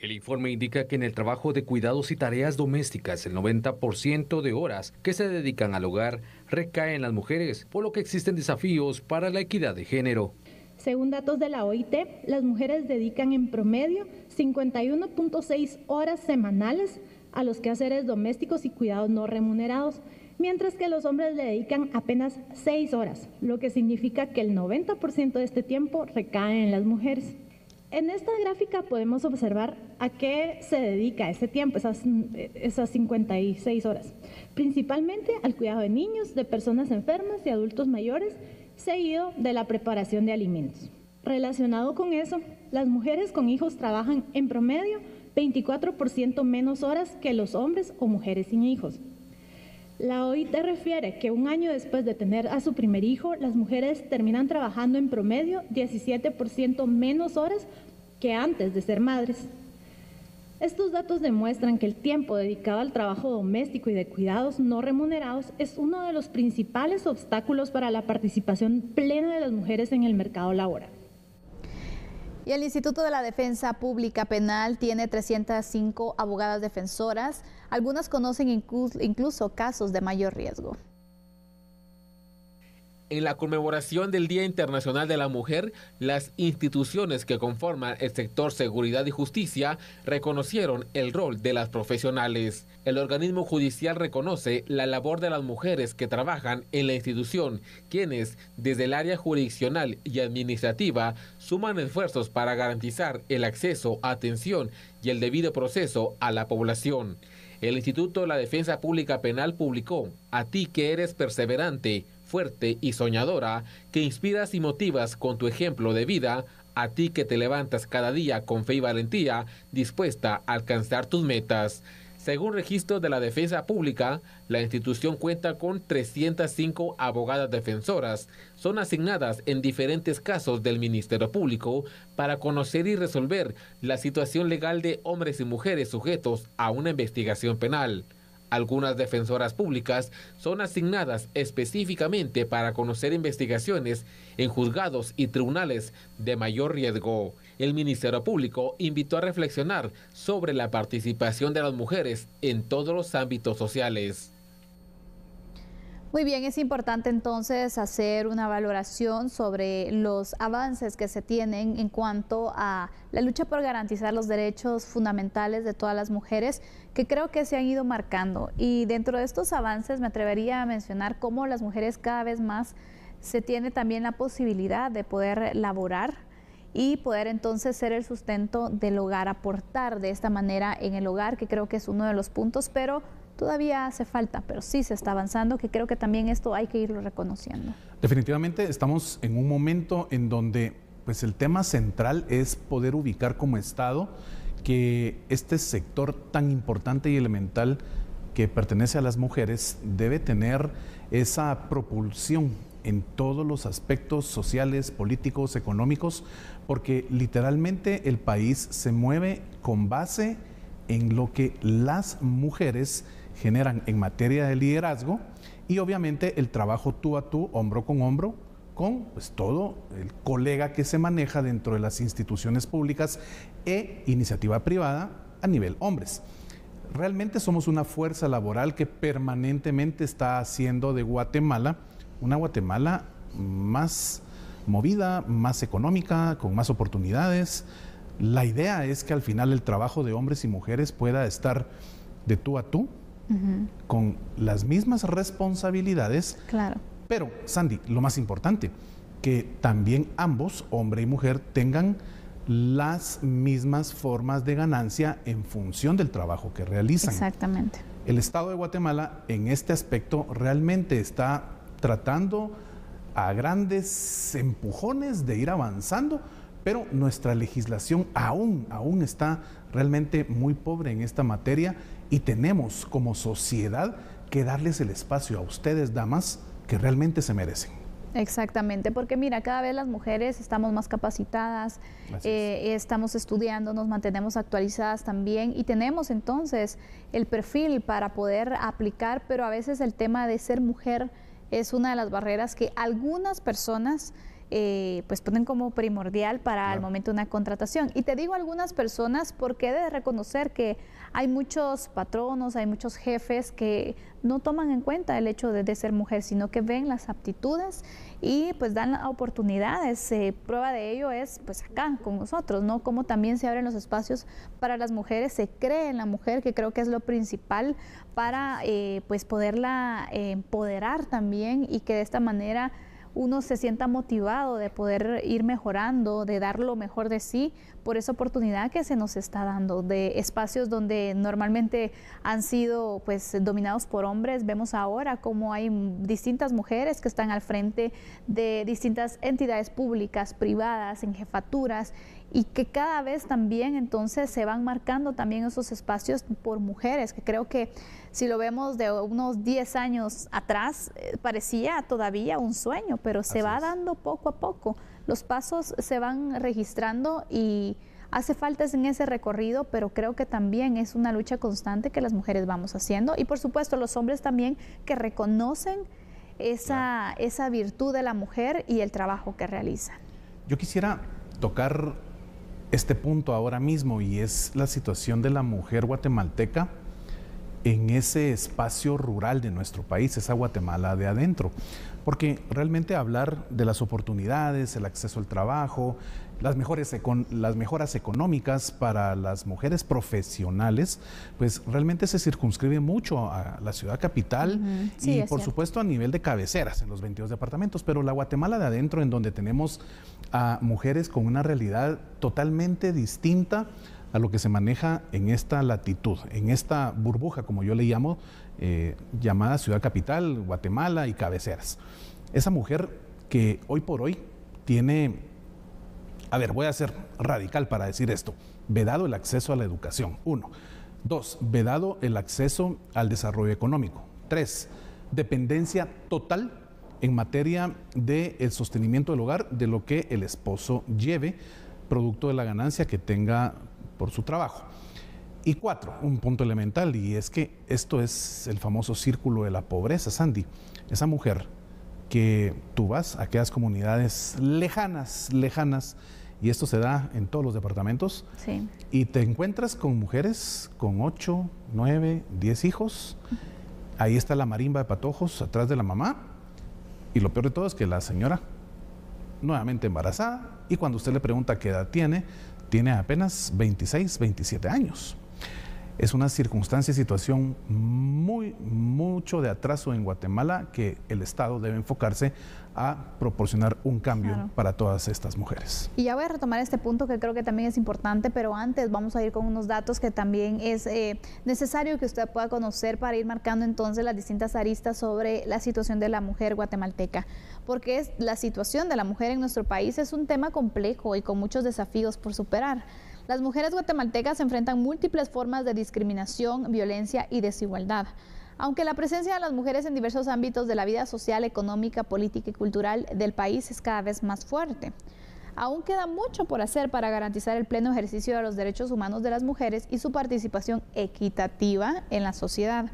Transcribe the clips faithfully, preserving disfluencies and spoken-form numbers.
El informe indica que en el trabajo de cuidados y tareas domésticas, el noventa por ciento de horas que se dedican al hogar recaen en las mujeres, por lo que existen desafíos para la equidad de género. Según datos de la O I T, las mujeres dedican en promedio cincuenta y uno punto seis horas semanales a los quehaceres domésticos y cuidados no remunerados, mientras que los hombres le dedican apenas seis horas, lo que significa que el noventa por ciento de este tiempo recae en las mujeres. En esta gráfica podemos observar a qué se dedica ese tiempo, esas, esas cincuenta y seis horas. Principalmente al cuidado de niños, de personas enfermas y adultos mayores, seguido de la preparación de alimentos. Relacionado con eso, las mujeres con hijos trabajan en promedio veinticuatro por ciento menos horas que los hombres o mujeres sin hijos. La O I T refiere que un año después de tener a su primer hijo, las mujeres terminan trabajando en promedio diecisiete por ciento menos horas que antes de ser madres. Estos datos demuestran que el tiempo dedicado al trabajo doméstico y de cuidados no remunerados es uno de los principales obstáculos para la participación plena de las mujeres en el mercado laboral. Y el Instituto de la Defensa Pública Penal tiene trescientas cinco abogadas defensoras. Algunas conocen incluso casos de mayor riesgo. En la conmemoración del Día Internacional de la Mujer, las instituciones que conforman el sector Seguridad y Justicia reconocieron el rol de las profesionales. El organismo judicial reconoce la labor de las mujeres que trabajan en la institución, quienes, desde el área jurisdiccional y administrativa, suman esfuerzos para garantizar el acceso, atención y el debido proceso a la población. El Instituto de la Defensa Pública Penal publicó "A ti que eres perseverante, fuerte y soñadora, que inspiras y motivas con tu ejemplo de vida, a ti que te levantas cada día con fe y valentía, dispuesta a alcanzar tus metas". Según registros de la Defensa Pública, la institución cuenta con trescientas cinco abogadas defensoras. Son asignadas en diferentes casos del Ministerio Público para conocer y resolver la situación legal de hombres y mujeres sujetos a una investigación penal. Algunas defensoras públicas son asignadas específicamente para conocer investigaciones en juzgados y tribunales de mayor riesgo. El Ministerio Público invitó a reflexionar sobre la participación de las mujeres en todos los ámbitos sociales. Muy bien, es importante entonces hacer una valoración sobre los avances que se tienen en cuanto a la lucha por garantizar los derechos fundamentales de todas las mujeres, que creo que se han ido marcando. Y dentro de estos avances me atrevería a mencionar cómo las mujeres cada vez más se tiene también la posibilidad de poder laborar y poder entonces ser el sustento del hogar, aportar de esta manera en el hogar, que creo que es uno de los puntos, pero todavía hace falta, pero sí se está avanzando, que creo que también esto hay que irlo reconociendo. Definitivamente estamos en un momento en donde pues, el tema central es poder ubicar como Estado que este sector tan importante y elemental que pertenece a las mujeres debe tener esa propulsión en todos los aspectos sociales, políticos, económicos, porque literalmente el país se mueve con base en lo que las mujeres generan en materia de liderazgo y obviamente el trabajo tú a tú, hombro con hombro, con pues, todo el colega que se maneja dentro de las instituciones públicas e iniciativa privada a nivel hombres. Realmente somos una fuerza laboral que permanentemente está haciendo de Guatemala una Guatemala más movida, más económica, con más oportunidades. La idea es que al final el trabajo de hombres y mujeres pueda estar de tú a tú, uh-huh. con las mismas responsabilidades. Claro. Pero, Sandy, lo más importante, que también ambos, hombre y mujer, tengan las mismas formas de ganancia en función del trabajo que realizan. Exactamente. El Estado de Guatemala en este aspecto realmente está tratando a grandes empujones de ir avanzando, pero nuestra legislación aún, aún está realmente muy pobre en esta materia y tenemos como sociedad que darles el espacio a ustedes, damas, que realmente se merecen. Exactamente, porque mira, cada vez las mujeres estamos más capacitadas, eh, estamos estudiando, nos mantenemos actualizadas también y tenemos entonces el perfil para poder aplicar, pero a veces el tema de ser mujer es una de las barreras que algunas personas eh, pues ponen como primordial para Claro. el momento de una contratación. Y te digo algunas personas porque he de reconocer que hay muchos patronos, hay muchos jefes que no toman en cuenta el hecho de, de ser mujer, sino que ven las aptitudes y pues dan oportunidades. Eh, prueba de ello es pues acá con nosotros, ¿no? Como también se abren los espacios para las mujeres, se cree en la mujer, que creo que es lo principal para eh, pues poderla eh, empoderar también, y que de esta manera uno se sienta motivado de poder ir mejorando, de dar lo mejor de sí por esa oportunidad que se nos está dando, de espacios donde normalmente han sido pues dominados por hombres. Vemos ahora cómo hay distintas mujeres que están al frente de distintas entidades públicas, privadas, en jefaturas, y que cada vez también entonces se van marcando también esos espacios por mujeres, que creo que si lo vemos de unos diez años atrás, eh, parecía todavía un sueño, pero se Así va es. dando poco a poco. Los pasos se van registrando y hace falta en ese recorrido, pero creo que también es una lucha constante que las mujeres vamos haciendo, y por supuesto los hombres también, que reconocen esa, esa virtud de la mujer y el trabajo que realizan. Yo quisiera tocar este punto ahora mismo, y es la situación de la mujer guatemalteca en ese espacio rural de nuestro país, esa Guatemala de adentro. Porque realmente hablar de las oportunidades, el acceso al trabajo, las, mejores econ- las mejoras económicas para las mujeres profesionales, pues realmente se circunscribe mucho a la ciudad capital. Ujú. Sí, y es por cierto. supuesto a nivel de cabeceras en los veintidós departamentos, pero la Guatemala de adentro, en donde tenemos a mujeres con una realidad totalmente distinta a lo que se maneja en esta latitud, en esta burbuja, como yo le llamo, eh, llamada ciudad capital, Guatemala y cabeceras. Esa mujer que hoy por hoy tiene, a ver, voy a ser radical para decir esto, vedado el acceso a la educación, uno. Dos, vedado el acceso al desarrollo económico. Tres, dependencia total en materia del sostenimiento del hogar, de lo que el esposo lleve, producto de la ganancia que tenga por su trabajo. Y cuatro, un punto elemental, y es que esto es el famoso círculo de la pobreza, Sandy. Esa mujer que tú vas a aquellas comunidades lejanas, lejanas, y esto se da en todos los departamentos, Sí. y te encuentras con mujeres con ocho, nueve, diez hijos. Ahí está la marimba de patojos atrás de la mamá, y lo peor de todo es que la señora, nuevamente embarazada, y cuando usted le pregunta qué edad tiene, tiene apenas veintiséis, veintisiete años. Es una circunstancia y situación muy, mucho de atraso en Guatemala, que el Estado debe enfocarse a proporcionar un cambio Claro. para todas estas mujeres. Y ya voy a retomar este punto que creo que también es importante, pero antes vamos a ir con unos datos que también es eh, necesario que usted pueda conocer para ir marcando entonces las distintas aristas sobre la situación de la mujer guatemalteca. Porque es, la situación de la mujer en nuestro país es un tema complejo y con muchos desafíos por superar. Las mujeres guatemaltecas enfrentan múltiples formas de discriminación, violencia y desigualdad. Aunque la presencia de las mujeres en diversos ámbitos de la vida social, económica, política y cultural del país es cada vez más fuerte, aún queda mucho por hacer para garantizar el pleno ejercicio de los derechos humanos de las mujeres y su participación equitativa en la sociedad.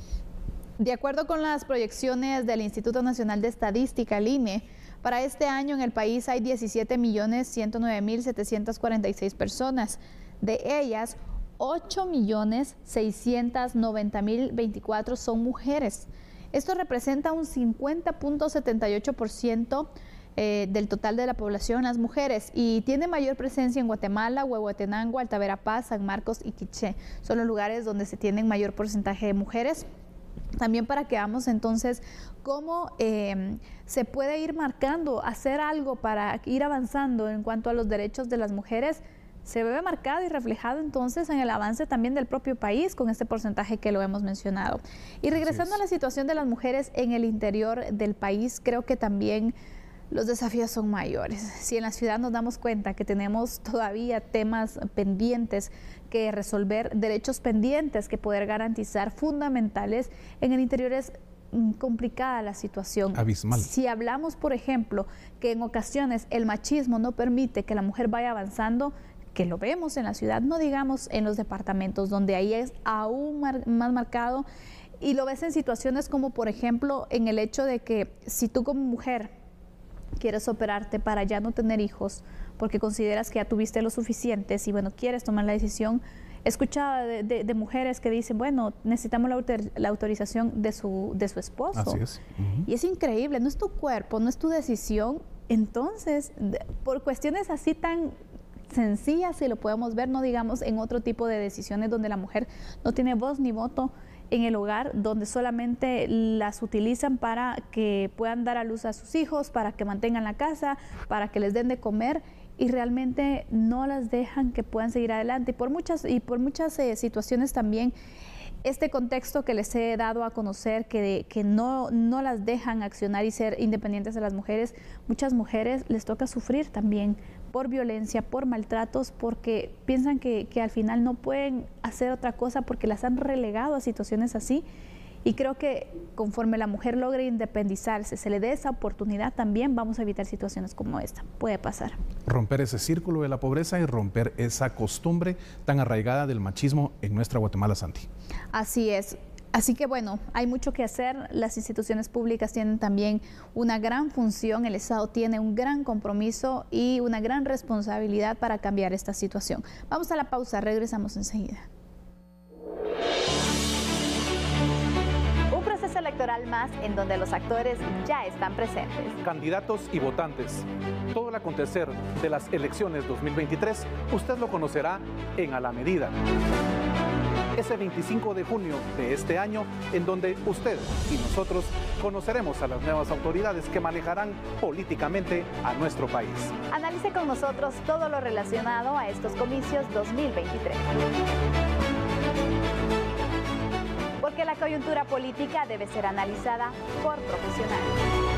De acuerdo con las proyecciones del Instituto Nacional de Estadística, el I N E, para este año en el país hay diecisiete millones ciento nueve mil setecientas cuarenta y seis personas. De ellas, ocho millones seiscientos noventa mil veinticuatro son mujeres. Esto representa un cincuenta punto setenta y ocho por ciento eh, del total de la población, las mujeres, y tiene mayor presencia en Guatemala, Huehuetenango, Alta Verapaz, San Marcos y Quiché. Son los lugares donde se tienen mayor porcentaje de mujeres. También para que veamos entonces cómo eh, se puede ir marcando, hacer algo para ir avanzando en cuanto a los derechos de las mujeres, se ve marcado y reflejado entonces en el avance también del propio país con este porcentaje que lo hemos mencionado. Y regresando a la situación de las mujeres en el interior del país, creo que también los desafíos son mayores. Si en la ciudad nos damos cuenta que tenemos todavía temas pendientes que resolver, derechos pendientes que poder garantizar, fundamentales, en el interior es complicada la situación. Abismal. Si hablamos, por ejemplo, que en ocasiones el machismo no permite que la mujer vaya avanzando, que lo vemos en la ciudad, no digamos en los departamentos, donde ahí es aún mar- más marcado, y lo ves en situaciones como, por ejemplo, en el hecho de que si tú como mujer quieres operarte para ya no tener hijos, porque consideras que ya tuviste lo suficientes y bueno, quieres tomar la decisión. He escuchado de, de, de mujeres que dicen, bueno, necesitamos la, autor, la autorización de su, de su esposo. Así es. Uh-huh. Y es increíble, no es tu cuerpo, no es tu decisión. Entonces, de, por cuestiones así tan sencillas, si lo podemos ver, no digamos en otro tipo de decisiones donde la mujer no tiene voz ni voto en el hogar, donde solamente las utilizan para que puedan dar a luz a sus hijos, para que mantengan la casa, para que les den de comer, y realmente no las dejan que puedan seguir adelante. Y por muchas, y por muchas eh, situaciones también, este contexto que les he dado a conocer, que, que no, no las dejan accionar y ser independientes a las mujeres, muchas mujeres les toca sufrir también por violencia, por maltratos, porque piensan que, que al final no pueden hacer otra cosa porque las han relegado a situaciones así. Y creo que conforme la mujer logre independizarse, se le dé esa oportunidad, también vamos a evitar situaciones como esta. Puede pasar. Romper ese círculo de la pobreza y romper esa costumbre tan arraigada del machismo en nuestra Guatemala, Santi. Así es. Así que bueno, hay mucho que hacer. Las instituciones públicas tienen también una gran función, el Estado tiene un gran compromiso y una gran responsabilidad para cambiar esta situación. Vamos a la pausa, regresamos enseguida. Un proceso electoral más en donde los actores ya están presentes. Candidatos y votantes. Todo el acontecer de las elecciones dos mil veintitrés, usted lo conocerá en A la Medida. Ese veinticinco de junio de este año, en donde usted y nosotros conoceremos a las nuevas autoridades que manejarán políticamente a nuestro país. Analice con nosotros todo lo relacionado a estos comicios dos mil veintitrés. Porque la coyuntura política debe ser analizada por profesionales.